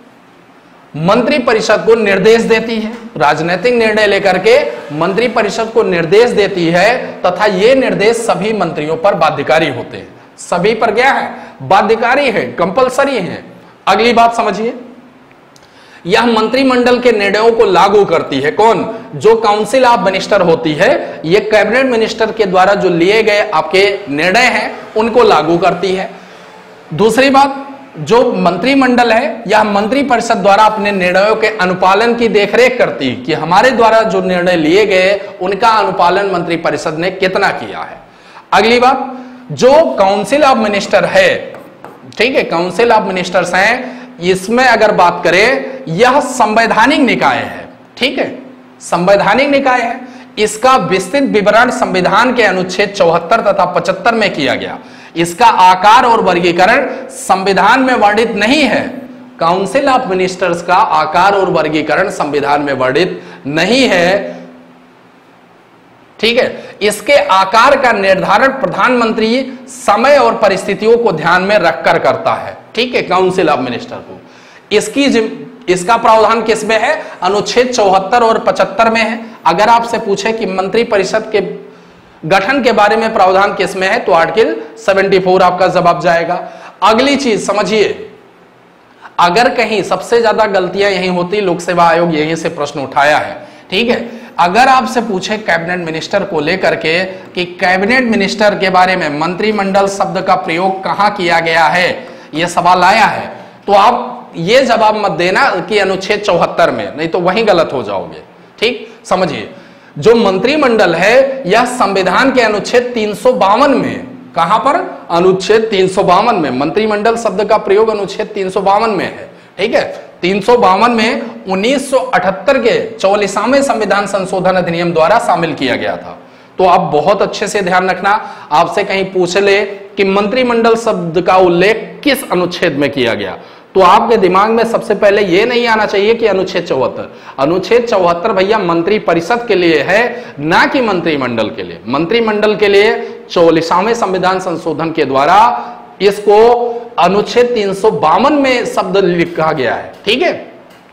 मंत्री परिषद को निर्देश देती है, राजनीतिक निर्णय लेकर के मंत्री परिषद को निर्देश देती है, तथा ये निर्देश सभी मंत्रियों पर बाध्यकारी होते हैं। सभी पर क्या है, बाध्यकारी है, कंपलसरी है। अगली बात समझिए, यह मंत्रिमंडल के निर्णयों को लागू करती है। कौन? जो काउंसिल ऑफ मिनिस्टर होती है, यह कैबिनेट मिनिस्टर के द्वारा जो लिए गए आपके निर्णय हैं उनको लागू करती है। दूसरी बात, जो मंत्रिमंडल है यह मंत्री परिषद द्वारा अपने निर्णयों के अनुपालन की देखरेख करती है कि हमारे द्वारा जो निर्णय लिए गए उनका अनुपालन मंत्री परिषद ने कितना किया है। अगली बात, जो काउंसिल ऑफ मिनिस्टर है, ठीक है, काउंसिल ऑफ मिनिस्टर्स हैं, इसमें अगर बात करें यह संवैधानिक निकाय है। ठीक है, संवैधानिक निकाय है। इसका विस्तृत विवरण संविधान के अनुच्छेद चौहत्तर तथा पचहत्तर में किया गया। इसका आकार और वर्गीकरण संविधान में वर्णित नहीं है। काउंसिल ऑफ मिनिस्टर्स का आकार और वर्गीकरण संविधान में वर्णित नहीं है। ठीक है, इसके आकार का निर्धारण प्रधानमंत्री समय और परिस्थितियों को ध्यान में रखकर करता है। ठीक है, काउंसिल ऑफ मिनिस्टर को इसकी इसका प्रावधान किसमें है? अनुच्छेद चौहत्तर और पचहत्तर में है। अगर आपसे पूछे कि मंत्री परिषद के गठन के बारे में प्रावधान किसमें है, तो आर्टिकल चौहत्तर आपका जवाब जाएगा। अगली चीज समझिए, अगर कहीं सबसे ज्यादा गलतियां यही होती, लोक सेवा आयोग यहीं से प्रश्न उठाया है। ठीक है, अगर आपसे पूछे कैबिनेट मिनिस्टर को लेकर के कि कैबिनेट मिनिस्टर के बारे में मंत्रिमंडल शब्द का प्रयोग कहां किया गया है, यह सवाल आया है, तो आप ये जवाब मत देना कि अनुच्छेद चौहत्तर में, नहीं तो वहीं गलत हो जाओगे। ठीक, समझिए, जो मंत्रिमंडल है यह संविधान के अनुच्छेद तीन सौ बावन में, कहां पर? अनुच्छेद तीन सौ बावन में मंत्रिमंडल शब्द का प्रयोग अनुच्छेद तीन सौ बावन में है। ठीक है, तीन सौ बावन में उन्नीस सौ अठहत्तर के चौवालीसवें संविधान संशोधन अधिनियम द्वारा शामिल किया गया था। तो आप बहुत अच्छे से ध्यान रखना, आपसे कहीं पूछ ले कि मंत्रिमंडल शब्द का उल्लेख किस अनुच्छेद में किया गया, तो आपके दिमाग में सबसे पहले यह नहीं आना चाहिए कि अनुच्छेद चौहत्तर। अनुच्छेद चौहत्तर भैया मंत्री परिषद के लिए है, ना कि मंत्रिमंडल के लिए। मंत्रिमंडल के लिए चौवालीसवें संविधान संशोधन के द्वारा इसको अनुच्छेद तीन सौ बावन में शब्द लिखा गया है। ठीक है,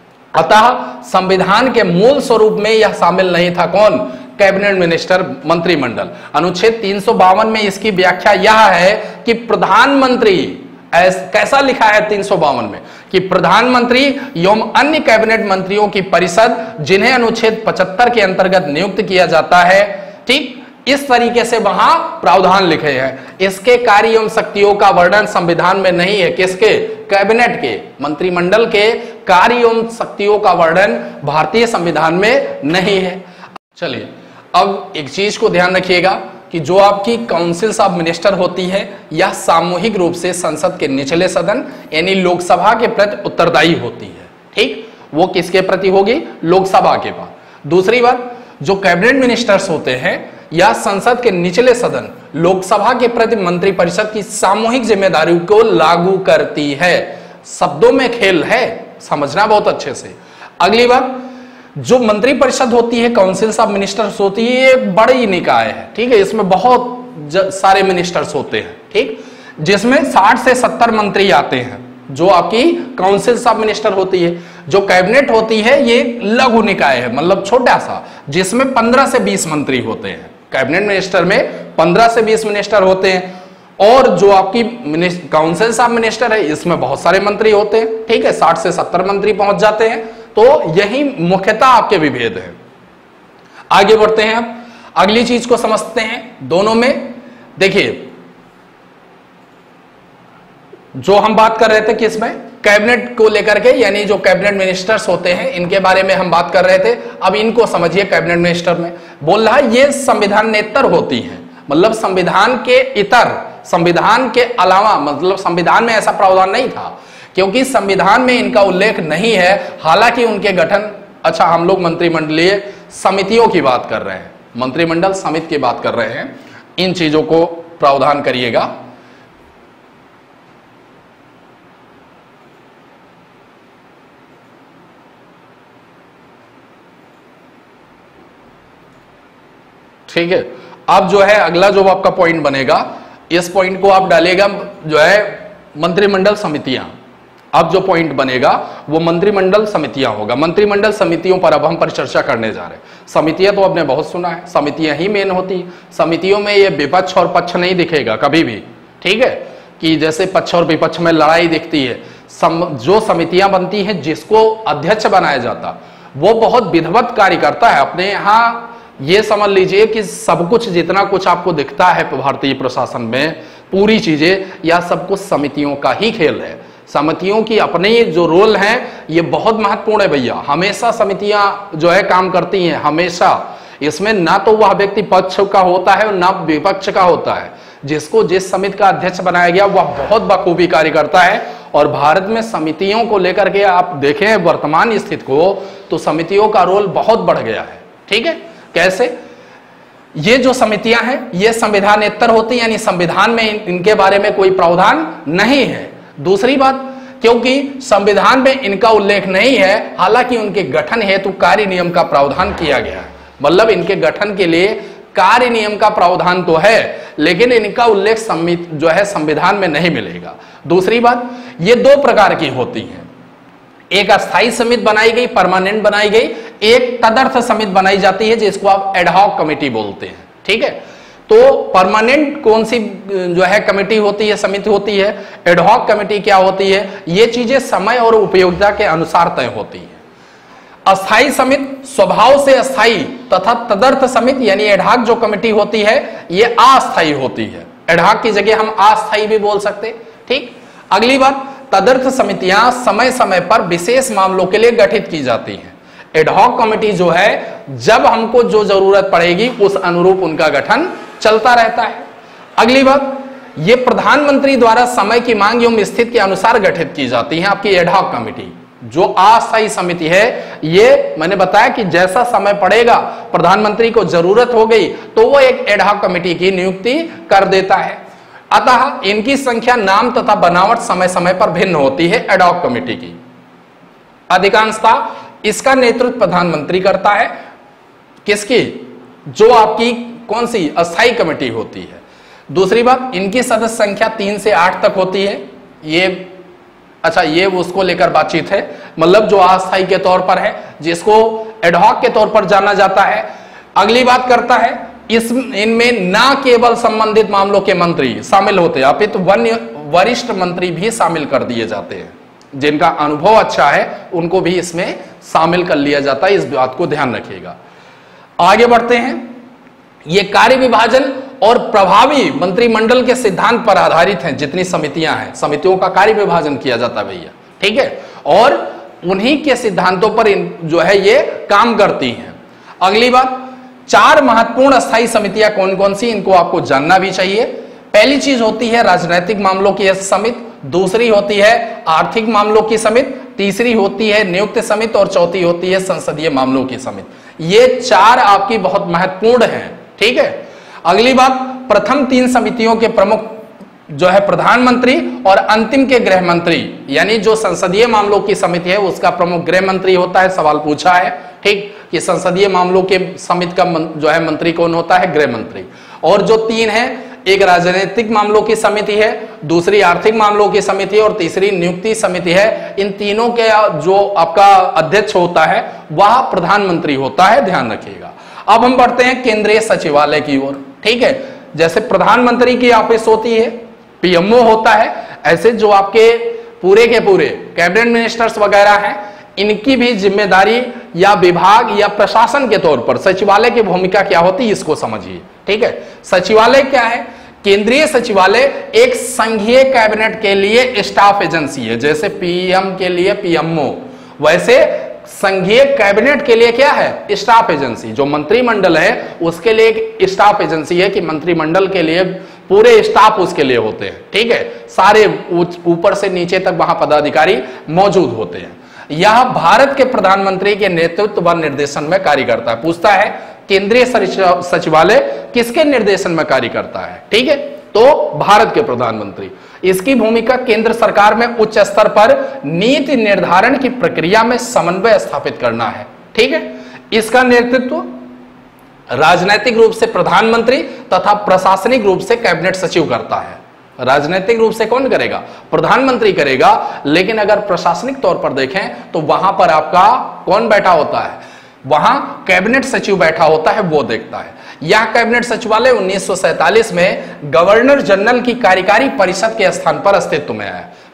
अतः संविधान के मूल स्वरूप में यह शामिल नहीं था। कौन? कैबिनेट मिनिस्टर, मंत्रिमंडल। अनुच्छेद तीन सौ बावन में इसकी व्याख्या यह है कि प्रधानमंत्री, कैसा लिखा है तीन सौ बावन में, कि प्रधानमंत्री एवं अन्य कैबिनेट मंत्रियों की परिषद जिन्हें अनुच्छेद पचहत्तर के अंतर्गत नियुक्त किया जाता है। ठीक, इस तरीके से वहां प्रावधान लिखे हैं। इसके कार्य एवं शक्तियों का वर्णन संविधान में नहीं है। किसके? कैबिनेट के, मंत्रिमंडल के कार्य एवं शक्तियों का वर्णन भारतीय संविधान में नहीं है। चलिए, अब एक चीज को ध्यान रखिएगा कि जो आपकी काउंसिल्स ऑफ मिनिस्टर होती है यह सामूहिक रूप से संसद के निचले सदन यानी लोकसभा के प्रति उत्तरदायी होती है। ठीक, वो किसके प्रति होगी? लोकसभा के पास। दूसरी बात, जो कैबिनेट मिनिस्टर्स होते हैं या संसद के निचले सदन लोकसभा के प्रति मंत्रिपरिषद की सामूहिक जिम्मेदारी को लागू करती है। शब्दों में खेल है, समझना बहुत अच्छे से। अगली बात, जो मंत्रिपरिषद होती है, काउंसिल्स ऑफ मिनिस्टर्स होती है, ये एक बड़ी निकाय है। ठीक है, इसमें बहुत सारे मिनिस्टर्स होते हैं। ठीक, जिसमें साठ से सत्तर मंत्री आते हैं। जो आपकी काउंसिल्स ऑफ मिनिस्टर होती है, जो कैबिनेट होती है, ये लघु निकाय है, मतलब छोटा सा, जिसमें पंद्रह से बीस मंत्री होते हैं। कैबिनेट मिनिस्टर में पंद्रह से बीस मिनिस्टर होते हैं, और जो आपकी काउंसिल्स ऑफ मिनिस्टर है इसमें बहुत सारे मंत्री होते हैं। ठीक है, साठ से सत्तर मंत्री पहुंच जाते हैं। तो यही मुख्यतः आपके विभेद है। आगे बढ़ते हैं, अब अगली चीज को समझते हैं। दोनों में देखिए, जो हम बात कर रहे थे किसमें? कैबिनेट को लेकर के, यानी जो कैबिनेट मिनिस्टर्स होते हैं इनके बारे में हम बात कर रहे थे। अब इनको समझिए। कैबिनेट मिनिस्टर में बोल रहा है ये संविधानेतर होती है, मतलब संविधान के इतर, संविधान के अलावा, मतलब संविधान में ऐसा प्रावधान नहीं था क्योंकि संविधान में इनका उल्लेख नहीं है। हालांकि उनके गठन, अच्छा हम लोग मंत्रिमंडलीय समितियों की बात कर रहे हैं, मंत्रिमंडल समिति की बात कर रहे हैं, इन चीजों को प्रावधान करिएगा। ठीक है, अब जो है अगला जो आपका पॉइंट बनेगा, इस पॉइंट को आप डालिएगा जो है मंत्रिमंडल समितियां। अब जो पॉइंट बनेगा वो मंत्रिमंडल समितियां होगा। मंत्रिमंडल समितियों पर अब हम परिचर्चा करने जा रहे हैं। समितियां तो आपने बहुत सुना है, समितियां ही मेन होती है। समितियों में ये विपक्ष और पक्ष नहीं दिखेगा कभी भी। ठीक है, कि जैसे पक्ष और विपक्ष में लड़ाई दिखती है, सम, जो समितियां बनती हैं जिसको अध्यक्ष बनाया जाता वो बहुत विधिवत कार्य करता है। अपने यहाँ ये समझ लीजिए कि सब कुछ जितना कुछ आपको दिखता है भारतीय प्रशासन में, पूरी चीजें या सब कुछ समितियों का ही खेल है। समितियों की अपने जो रोल हैं ये बहुत महत्वपूर्ण है भैया। हमेशा समितियां जो है काम करती हैं, हमेशा। इसमें ना तो वह व्यक्ति पक्ष का होता है और ना विपक्ष का होता है। जिसको जिस समिति का अध्यक्ष बनाया गया वह बहुत बखूबी कार्य करता है। और भारत में समितियों को लेकर के आप देखें वर्तमान स्थिति को, तो समितियों का रोल बहुत बढ़ गया है। ठीक है, कैसे? ये जो समितियां हैं ये संविधानेतर होती है, यानी संविधान में इनके बारे में कोई प्रावधान नहीं है। दूसरी बात, क्योंकि संविधान में इनका उल्लेख नहीं है, हालांकि उनके गठन हेतु कार्य नियम का प्रावधान किया गया है। मतलब इनके गठन के लिए कार्य नियम का प्रावधान तो है, लेकिन इनका उल्लेख समिति जो है संविधान में नहीं मिलेगा। दूसरी बात, ये दो प्रकार की होती हैं, एक अस्थायी समिति बनाई गई, परमानेंट बनाई गई, एक तदर्थ समिति बनाई जाती है जिसको आप एडहॉक कमेटी बोलते हैं। ठीक है, तो परमानेंट कौन सी जो है कमेटी होती है, समिति होती है, एडहॉक कमेटी क्या होती है, ये चीजें समय और उपयोगिता के अनुसार तय होती है। अस्थायी समिति स्वभाव से अस्थायी तथा तदर्थ समिति यानी एडहॉक जो कमेटी होती है ये अस्थायी होती है। एडहॉक की जगह हम अस्थायी भी बोल सकते। ठीक, अगली बात, तदर्थ समितियां समय समय पर विशेष मामलों के लिए गठित की जाती हैं। एडहॉक कमेटी जो है जब हमको जो जरूरत पड़ेगी उस अनुरूप उनका गठन चलता रहता है। अगली बात, ये प्रधानमंत्री द्वारा समय की मांग एवं स्थिति के अनुसार गठित की जाती है आपकी एडहॉक कमेटी। जो अस्थायी समिति है ये मैंने बताया कि जैसा समय पड़ेगा, प्रधानमंत्री को जरूरत हो गई तो वो एक एडहॉक कमेटी की नियुक्ति कर देता है। अतः इनकी संख्या, नाम तथा बनावट समय समय पर भिन्न होती है एडहॉक कमेटी की। अधिकांशता इसका नेतृत्व प्रधानमंत्री करता है। किसकी? जो आपकी कौन सी अस्थायी कमेटी होती है। दूसरी बात, इनकी सदस्य संख्या तीन से आठ तक होती है। ये अच्छा, ये उसको लेकर बातचीत है, मतलब जो अस्थायी के तौर पर है, जिसको एडहॉक के तौर पर जाना जाता है। अगली बात करता है, इस इनमें ना केवल संबंधित मामलों के मंत्री शामिल होते हैं, अपितु वन्य वरिष्ठ मंत्री भी शामिल कर दिए जाते हैं। जिनका अनुभव अच्छा है उनको भी इसमें शामिल कर लिया जाता है। इस बात को ध्यान रखिएगा। आगे बढ़ते हैं। ये कार्य विभाजन और प्रभावी मंत्रिमंडल के सिद्धांत पर आधारित हैं। जितनी समितियां हैं, समितियों का कार्य विभाजन किया जाता है भैया। ठीक है, और उन्हीं के सिद्धांतों पर इन जो है ये काम करती हैं। अगली बात, चार महत्वपूर्ण अस्थायी समितियां कौन कौन सी, इनको आपको जानना भी चाहिए। पहली चीज होती है राजनीतिक मामलों की समिति, दूसरी होती है आर्थिक मामलों की समिति, तीसरी होती है नियुक्त समिति और चौथी होती है संसदीय मामलों की समिति। ये चार आपकी बहुत महत्वपूर्ण हैं। ठीक है, अगली बात, प्रथम तीन समितियों के प्रमुख जो है प्रधानमंत्री और अंतिम के गृह मंत्री, यानी जो संसदीय मामलों की समिति है उसका प्रमुख गृह मंत्री होता है। सवाल पूछा है ठीक कि संसदीय मामलों के समिति का जो है मंत्री कौन होता है? गृह मंत्री। और जो तीन है, एक राजनीतिक मामलों की समिति है, दूसरी आर्थिक मामलों की समिति है और तीसरी नियुक्ति समिति है। इन तीनों के जो आपका अध्यक्ष होता है वह प्रधानमंत्री होता है, ध्यान रखिएगा। अब हम बढ़ते हैं केंद्रीय सचिवालय की ओर। ठीक है, जैसे प्रधानमंत्री की ऑफिस होती है, पीएमओ होता है, ऐसे जो आपके पूरे के पूरे कैबिनेट मिनिस्टर्स वगैरह हैं, इनकी भी जिम्मेदारी या विभाग या प्रशासन के तौर पर सचिवालय की भूमिका क्या होती है इसको समझिए। ठीक है, सचिवालय क्या है? केंद्रीय सचिवालय एक संघीय कैबिनेट के लिए स्टाफ एजेंसी है। जैसे पीएम के लिए पीएमओ, वैसे संघीय कैबिनेट के लिए क्या है? Staff agency. जो मंत्रिमंडल है उसके लिए एक स्टाफ एजेंसी है कि मंत्रिमंडल के लिए पूरे स्टाफ उसके लिए होते हैं। ठीक है, सारे ऊपर से नीचे तक वहां पदाधिकारी मौजूद होते हैं। यह भारत के प्रधानमंत्री के नेतृत्व व निर्देशन में कार्य करता है। पूछता है केंद्रीय सचिवालय किसके निर्देशन में कार्य करता है? ठीक है, तो भारत के प्रधानमंत्री। इसकी भूमिका केंद्र सरकार में उच्च स्तर पर नीति निर्धारण की प्रक्रिया में समन्वय स्थापित करना है। ठीक है, इसका नेतृत्व राजनैतिक रूप से प्रधानमंत्री तथा प्रशासनिक रूप से कैबिनेट सचिव करता है। राजनीतिक रूप से कौन करेगा? प्रधानमंत्री करेगा। लेकिन अगर प्रशासनिक तौर पर देखें तो वहां पर आपका कौन बैठा होता है? वहां कैबिनेट सचिव बैठा होता है, वो देखता है। यह कैबिनेट सचिवालय उन्नीस सौ सैंतालीस में गवर्नर जनरल की कार्यकारी परिषद के स्थान पर अस्तित्व में आया।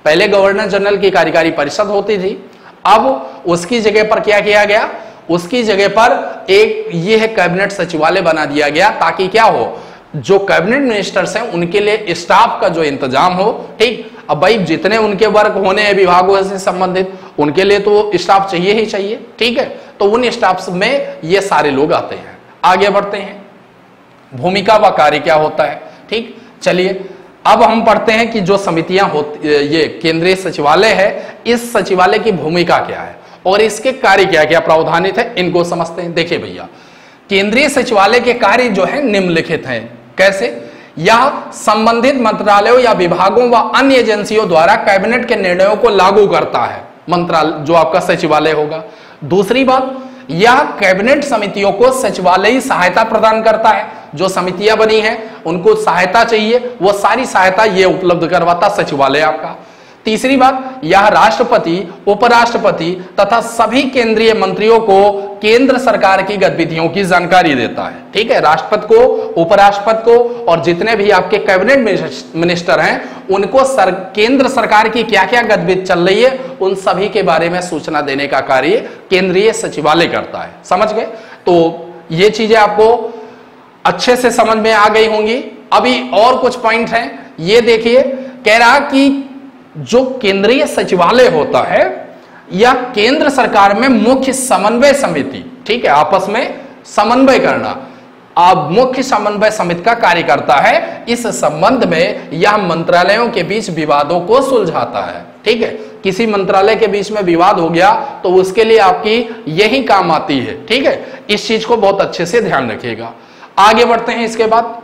पहले गवर्नर जनरल की कार्यकारी परिषद होती थी, अब उसकी जगह पर क्या किया गया, उसकी जगह पर एक ये है कैबिनेट सचिवालय बना दिया गया, ताकि क्या हो, जो कैबिनेट मिनिस्टर्स हैं उनके लिए स्टाफ का जो इंतजाम हो। ठीक, अब भाई जितने उनके वर्क होने हैं विभागों से संबंधित, उनके लिए तो स्टाफ चाहिए ही चाहिए। ठीक है, तो उन स्टाफ में ये सारे लोग आते हैं। आगे बढ़ते हैं, भूमिका व कार्य क्या होता है। ठीक, चलिए अब हम पढ़ते हैं कि जो समितियां होती, ये केंद्रीय सचिवालय है, इस सचिवालय की भूमिका क्या है और इसके कार्य क्या क्या प्रावधानित है, इनको समझते हैं। देखिए भैया, केंद्रीय सचिवालय के कार्य जो है निम्नलिखित हैं। कैसे? यह संबंधित मंत्रालयों या विभागों व अन्य एजेंसियों द्वारा कैबिनेट के निर्णयों को लागू करता है, मंत्रालय जो आपका सचिवालय होगा। दूसरी बात, यह कैबिनेट समितियों को सचिवालयी सहायता प्रदान करता है। जो समितियां बनी हैं उनको सहायता चाहिए, वो सारी सहायता ये उपलब्ध करवाता सचिवालय आपका। तीसरी बात, यह राष्ट्रपति, उपराष्ट्रपति तथा सभी केंद्रीय मंत्रियों को केंद्र सरकार की गतिविधियों की जानकारी देता है। ठीक है, राष्ट्रपति को, उपराष्ट्रपति को और जितने भी आपके कैबिनेट मिनिस्टर हैं उनको सर, केंद्र सरकार की क्या क्या गतिविधि चल रही है उन सभी के बारे में सूचना देने का कार्य केंद्रीय सचिवालय करता है। समझ गए? तो ये चीजें आपको अच्छे से समझ में आ गई होंगी। अभी और कुछ पॉइंट हैं, ये देखिए, कह रहा कि जो केंद्रीय सचिवालय होता है या केंद्र सरकार में मुख्य समन्वय समिति, ठीक है, आपस में समन्वय करना, अब मुख्य समन्वय समिति का कार्य करता है। इस संबंध में यह मंत्रालयों के बीच विवादों को सुलझाता है। ठीक है, किसी मंत्रालय के बीच में विवाद हो गया तो उसके लिए आपकी यही काम आती है। ठीक है, इस चीज को बहुत अच्छे से ध्यान रखिएगा। आगे बढ़ते हैं। इसके बाद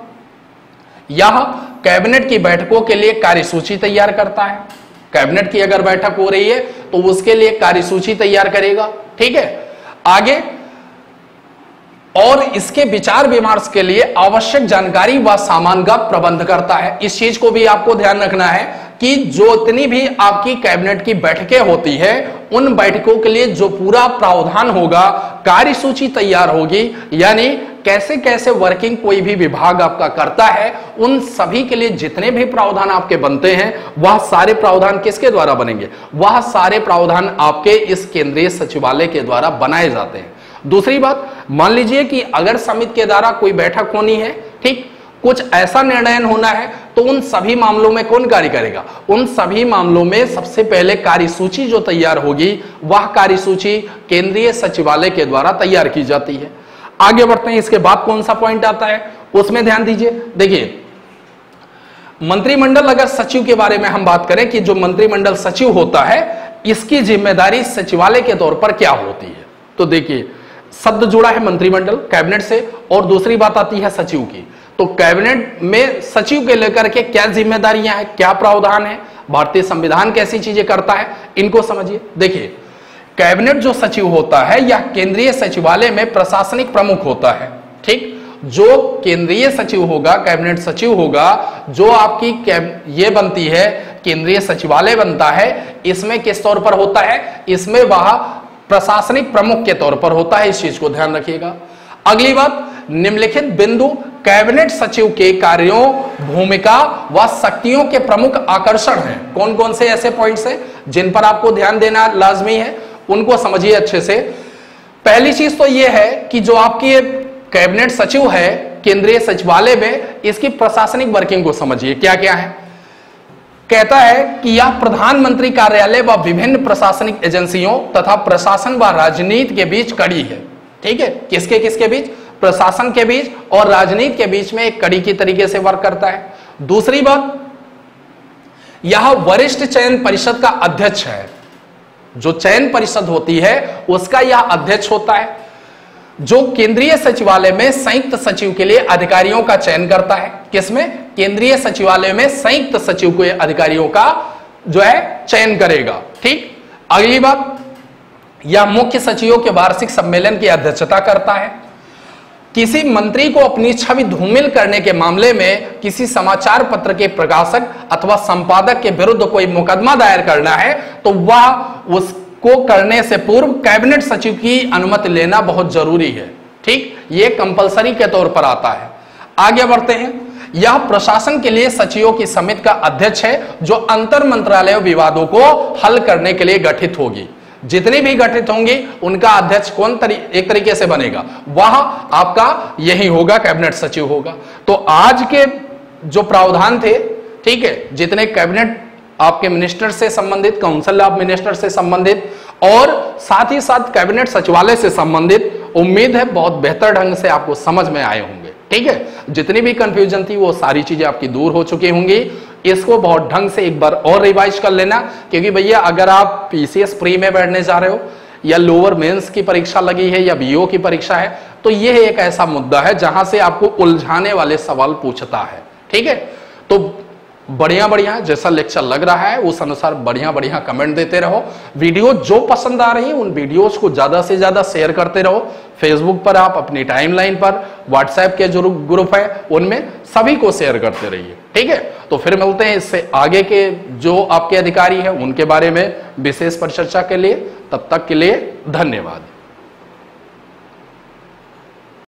यह कैबिनेट की बैठकों के लिए कार्यसूची तैयार करता है। कैबिनेट की अगर बैठक हो रही है तो उसके लिए कार्यसूची तैयार करेगा। ठीक है, आगे, और इसके विचार विमर्श के लिए आवश्यक जानकारी व सामान का प्रबंध करता है। इस चीज को भी आपको ध्यान रखना है कि जो इतनी भी आपकी कैबिनेट की बैठकें होती है उन बैठकों के लिए जो पूरा प्रावधान होगा, कार्यसूची तैयार होगी, यानी कैसे कैसे वर्किंग कोई भी विभाग आपका करता है, उन सभी के लिए जितने भी प्रावधान आपके बनते हैं वह सारे प्रावधान किसके द्वारा बनेंगे, वह सारे प्रावधान आपके इस केंद्रीय सचिवालय के द्वारा बनाए जाते हैं। दूसरी बात, मान लीजिए कि अगर समिति के द्वारा कोई बैठक होनी है, ठीक, कुछ ऐसा निर्णय होना है, तो उन सभी मामलों में कौन कार्य करेगा, उन सभी मामलों में सबसे पहले कार्यसूची जो तैयार होगी वह कार्यसूची केंद्रीय सचिवालय के द्वारा तैयार की जाती है। आगे बढ़ते हैं। इसके बाद कौन सा पॉइंट आता है उसमें ध्यान दीजिए। देखिए, मंत्रिमंडल, अगर सचिव के बारे में हम बात करें कि जो मंत्रिमंडल सचिव होता है इसकी जिम्मेदारी सचिवालय के तौर पर क्या होती है, तो देखिए शब्द जुड़ा है मंत्रिमंडल कैबिनेट से, और दूसरी बात आती है सचिव की। तो कैबिनेट में सचिव के लेकर के क्या जिम्मेदारियां हैं, क्या प्रावधान है, भारतीय संविधान कैसी चीजें करता है, इनको समझिए। देखिए, कैबिनेट जो सचिव होता है यह केंद्रीय सचिवालय में प्रशासनिक प्रमुख होता है। ठीक, जो केंद्रीय सचिव होगा, कैबिनेट सचिव होगा, जो आपकी ये बनती है केंद्रीय सचिवालय बनता है, इसमें किस तौर पर होता है, इसमें वह प्रशासनिक प्रमुख के तौर पर होता है। इस चीज को ध्यान रखिएगा। अगली बात, निम्नलिखित बिंदु कैबिनेट सचिव के कार्यों, भूमिका व शक्तियों के प्रमुख आकर्षण हैं। कौन कौन से ऐसे पॉइंट्स हैं जिन पर आपको ध्यान देना लाजमी है, उनको समझिए अच्छे से। पहली चीज तो यह है कि जो आपकी कैबिनेट सचिव है केंद्रीय सचिवालय में, इसकी प्रशासनिक वर्किंग को समझिए क्या क्या है। कहता है कि यह प्रधानमंत्री कार्यालय व विभिन्न प्रशासनिक एजेंसियों तथा प्रशासन व राजनीति के बीच कड़ी है। ठीक है, किसके किसके बीच, प्रशासन के बीच और राजनीति के बीच में एक कड़ी की तरीके से वर्क करता है। दूसरी बात, यह वरिष्ठ चयन परिषद का अध्यक्ष है। जो चयन परिषद होती है उसका यह अध्यक्ष होता है, जो केंद्रीय सचिवालय में संयुक्त सचिव के लिए अधिकारियों का चयन करता है। किसमें, केंद्रीय सचिवालय में संयुक्त सचिव के अधिकारियों का जो है चयन करेगा। ठीक, अगली बात, यह मुख्य सचिवों के वार्षिक सम्मेलन की अध्यक्षता करता है। किसी मंत्री को अपनी छवि धूमिल करने के मामले में किसी समाचार पत्र के प्रकाशक अथवा संपादक के विरुद्ध कोई मुकदमा दायर करना है तो वह उसको करने से पूर्व कैबिनेट सचिव की अनुमति लेना बहुत जरूरी है। ठीक, यह कंपलसरी के तौर पर आता है। आगे बढ़ते हैं। यह प्रशासन के लिए सचिवों की समिति का अध्यक्ष है जो अंतर मंत्रालय विवादों को हल करने के लिए गठित होगी। जितनी भी गठित होंगी उनका अध्यक्ष कौन तरी, एक तरीके से बनेगा, वह आपका यही होगा, कैबिनेट सचिव होगा। तो आज के जो प्रावधान थे, ठीक है, जितने कैबिनेट आपके मिनिस्टर से संबंधित, काउंसिल ऑफ मिनिस्टर से संबंधित और साथ ही साथ कैबिनेट सचिवालय से संबंधित, उम्मीद है बहुत बेहतर ढंग से आपको समझ में आए होंगे। ठीक है, जितनी भी कंफ्यूजन थी वो सारी चीजें आपकी दूर हो चुकी होंगी। इसको बहुत ढंग से एक बार और रिवाइज कर लेना, क्योंकि भैया अगर आप पीसीएस प्री में बैठने जा रहे हो या लोअर मेंस की परीक्षा लगी है या बीओ की परीक्षा है, तो यह एक ऐसा मुद्दा है जहां से आपको उलझाने वाले सवाल पूछता है। ठीक है, तो बढ़िया बढ़िया जैसा लेक्चर लग रहा है उस अनुसार बढ़िया बढ़िया कमेंट देते रहो। वीडियो जो पसंद आ रही है उन वीडियोस को ज्यादा से ज्यादा शेयर करते रहो। फेसबुक पर आप अपनी टाइमलाइन पर, व्हाट्सएप के जो ग्रुप है उनमें सभी को शेयर करते रहिए। ठीक है, तो फिर मिलते हैं इससे आगे के जो आपके अधिकारी हैं उनके बारे में विशेष परिचर्चा के लिए। तब तक के लिए धन्यवाद।